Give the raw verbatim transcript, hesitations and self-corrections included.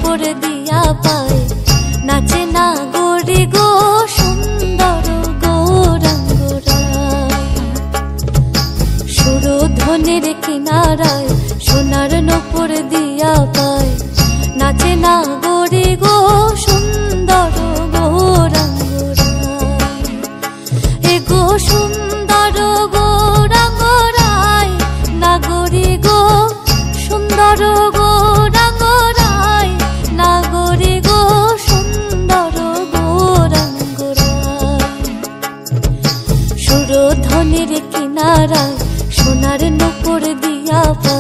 নুপুর দিয়া পায় নাচে না গরি গো সুন্দর গৌরাঙ্গরায়। সুরধ্বনির কিনারায় সোনার নুপুর দিয়া পায় নাচে না গরি গো সুন্দর গৌরাঙ্গরায়। এ গো সুন্দর গৌরাঙ্গরায় নাগরি গো সুন্দর গৌরাঙ্গরায় নাগরি গো সুন্দর গৌরাঙ্গরায়। সুরধ্বনির কিনারায় সোনার নুপুর দিয়া পায়